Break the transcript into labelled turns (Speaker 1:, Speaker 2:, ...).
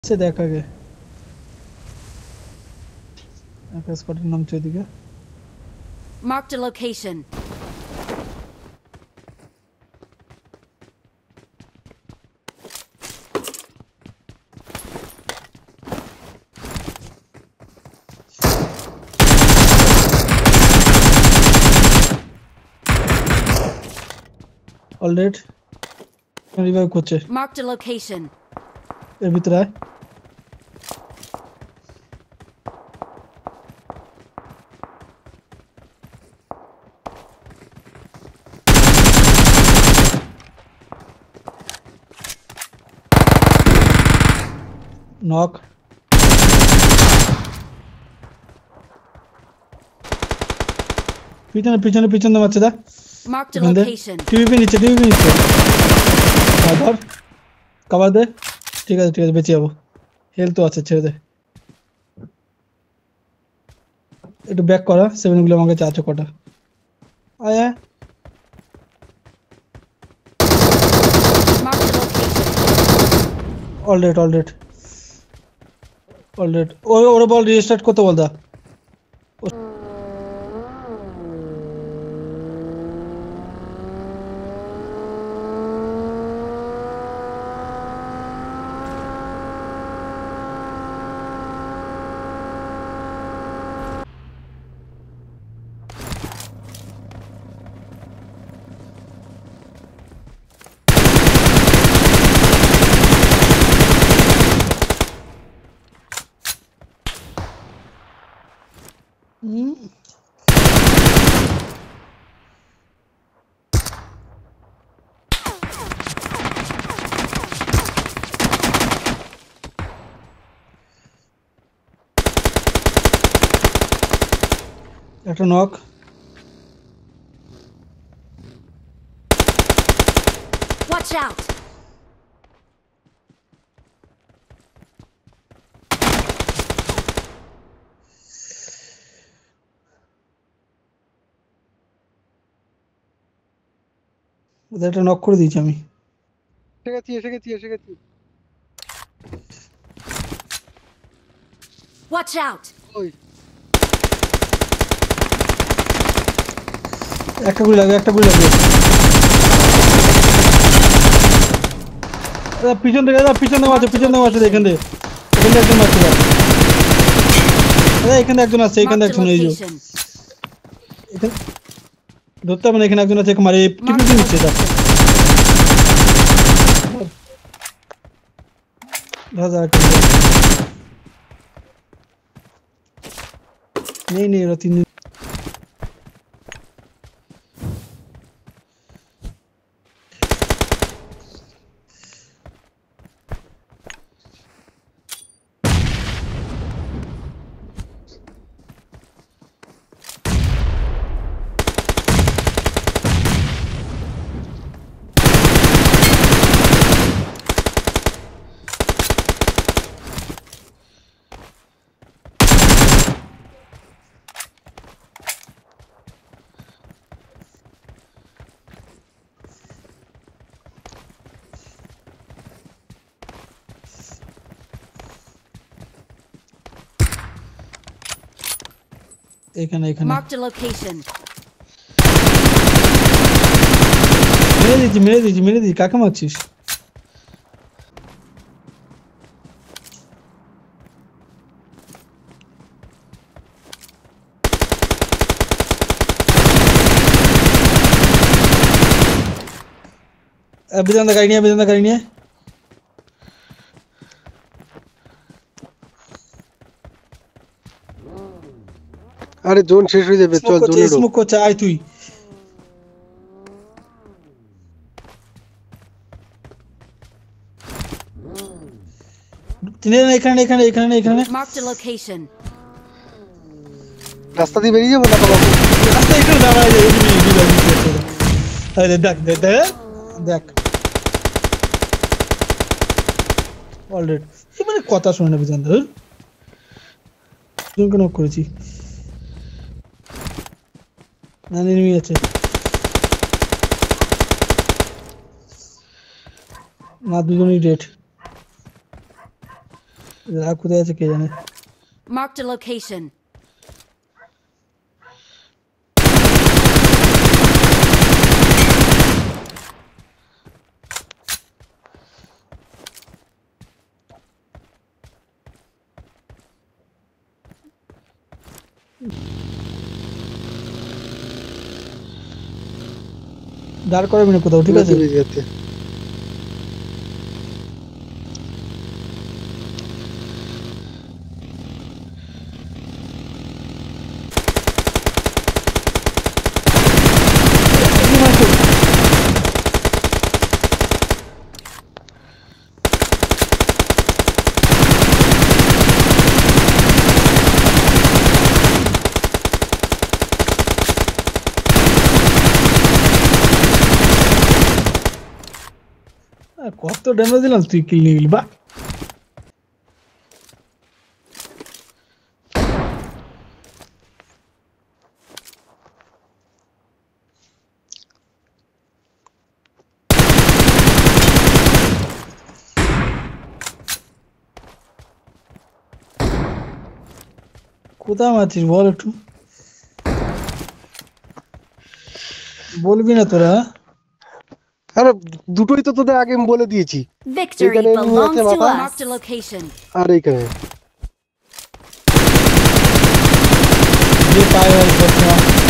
Speaker 1: से देखा गया स्क्वाड नाम चाहिए
Speaker 2: Marked a location.
Speaker 1: All right. Revive করছে
Speaker 2: Marked a location.
Speaker 1: এর ভিতরে আয় knock পিছনে পিছনে পিছনে মারছে দা
Speaker 2: Marked a location.
Speaker 1: টিভি নিচে ধর কভার দে ঠিক আছে বেঁচে যাবো হেলথ তো আছে ছেড়ে দে একটু ব্যাক করা 7 গুলো আমার কাছে আছে কটা আয়
Speaker 2: Marked a location.
Speaker 1: অলরেড ওরে বল রিস্টার্ট করতে বল দা একটা নক
Speaker 2: Watch out.
Speaker 1: ওদের একটা নক করে দিয়েছি আমি
Speaker 3: এসে গেছি
Speaker 2: Watch out.
Speaker 3: ওই
Speaker 1: একটা গুলি লাগে পিছন থেকে মারছে এখান থেকে একজন মারছে এখানে একজন আছে এখানে একজন এই যে এখানে ধরতে হবে না এখানে একজন আছে মারে টিপি নিচ্ছে নেই ওরা 3 দিন এখানে
Speaker 2: Marked a location.
Speaker 1: মেরে দিয়েছি কাকে মারছিস বিধানদা গাড়ি নিয়ে
Speaker 3: আরে জোন শেষ হয়ে যাবে চল জোনে ঢোক
Speaker 1: স্মোক করছে আয় তুই এখানে
Speaker 2: Marked a location.
Speaker 3: রাস্তা দিয়ে বেরিয়ে যাবো না বাবা
Speaker 1: রাস্তা এখানে দাঁড়ায় আরে দেখ অলরেডি মানে কথা শুনে না বিধানদা জনকে নক করেছি না এনিমি আছে না দুজনেই ডেড এরা কোথায় আছে কে জানে।
Speaker 2: Marked a location.
Speaker 1: দাঁড় করাবি না কোথাও, ঠিক আছে? কত ড্যামেজ দিলাম, তুই কিল নিয়ে গেলি বা। কোথায় মারছিস বল একটু, বলবি না তোরা?
Speaker 3: আরে দুটোই তো তোদের আগে আমি বলে দিয়েছি।
Speaker 2: Victory
Speaker 3: এখানে এনিমি
Speaker 2: belongs
Speaker 3: আছে
Speaker 2: to
Speaker 3: মাথা।
Speaker 2: us. Marked a location.
Speaker 3: আর এইখানে
Speaker 1: যে পায় আর করছে না।